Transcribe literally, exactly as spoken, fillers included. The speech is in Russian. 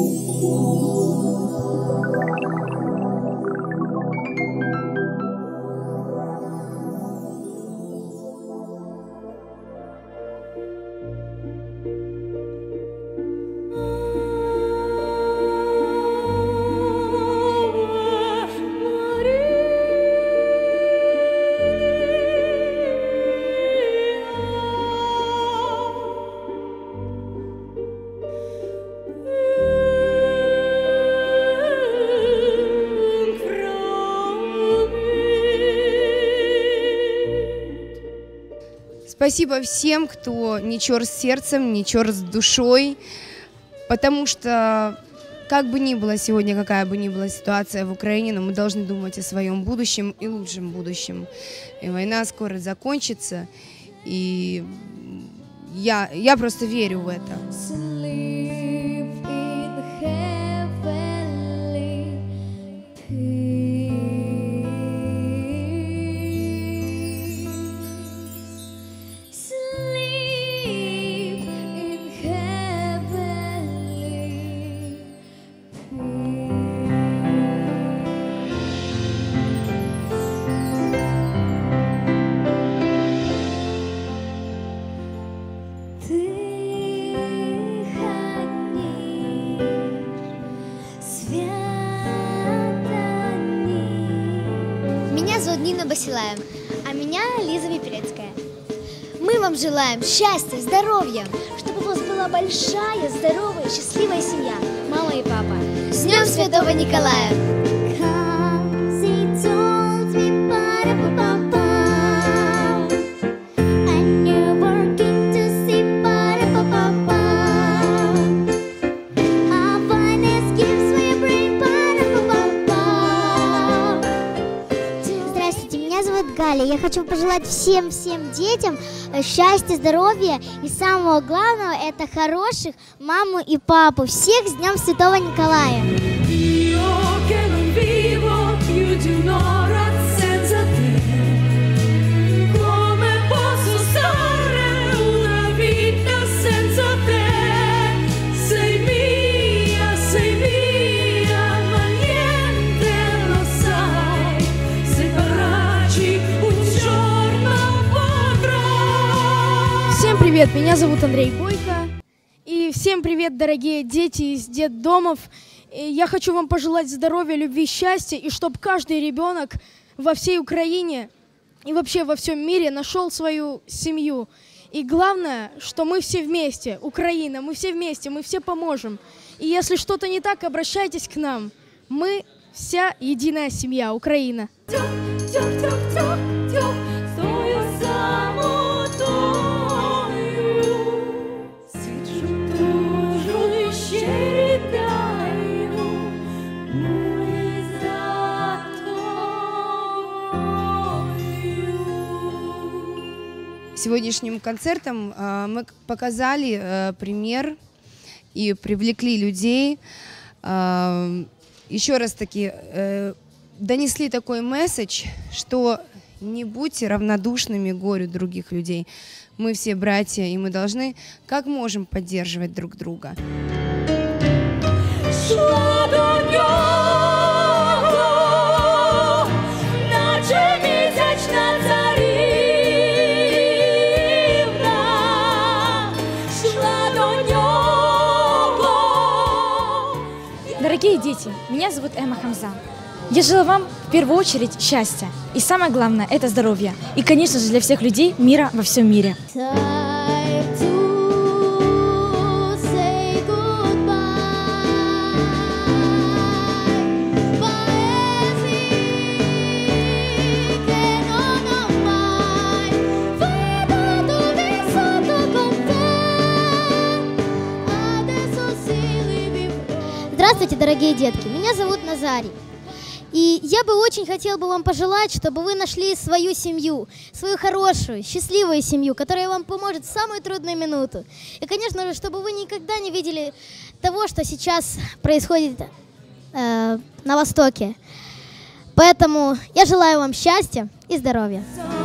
Спасибо всем, кто не чёр с сердцем, не чёр с душой, потому что, как бы ни было сегодня, какая бы ни была ситуация в Украине, но мы должны думать о своем будущем и лучшем будущем. И война скоро закончится, и я, я просто верю в это. Меня зовут Нина Басилаева, а меня Лиза Пиперецкая. Мы вам желаем счастья, здоровья, чтобы у вас была большая, здоровая, счастливая семья, мама и папа. С Днем Святого Николая! Я хочу пожелать всем-всем детям счастья, здоровья и самого главного – это хороших маму и папу. Всех с Днем Святого Николая! Всем привет, меня зовут Андрей Бойко, и всем привет, дорогие дети из детдомов. И я хочу вам пожелать здоровья, любви, счастья, и чтобы каждый ребенок во всей Украине и вообще во всем мире нашел свою семью. И главное, что мы все вместе, Украина, мы все вместе, мы все поможем. И если что-то не так, обращайтесь к нам. Мы вся единая семья, Украина. Сегодняшним концертом э, мы показали э, пример и привлекли людей. Э, еще раз таки э, донесли такой месседж, что не будьте равнодушными горю других людей. Мы все братья, и мы должны как можем поддерживать друг друга. Дорогие дети, меня зовут Эмма Хамза. Я желаю вам в первую очередь счастья. И самое главное – это здоровье. И, конечно же, для всех людей мира во всем мире. Здравствуйте, дорогие детки! Меня зовут Назарий. И я бы очень хотел бы вам пожелать, чтобы вы нашли свою семью, свою хорошую, счастливую семью, которая вам поможет в самую трудную минуту. И, конечно же, чтобы вы никогда не видели того, что сейчас происходит э, на Востоке. Поэтому я желаю вам счастья и здоровья.